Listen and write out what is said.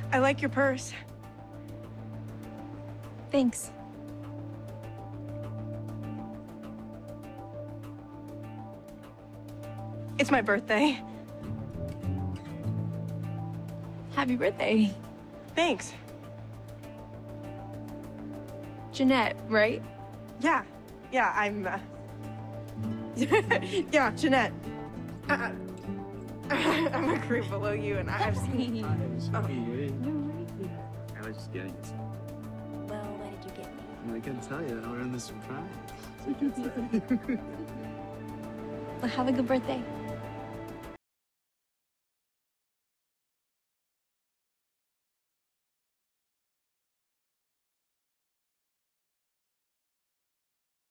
I like your purse. Thanks. It's my birthday. Happy birthday. Thanks. Jeanette, right? Yeah. Yeah, I'm, yeah, Jeanette. I'm a crew below you, and I've seen you. I was just getting it. Well, why did you get me? I can tell you, we're in the surprise. Well, have a good birthday.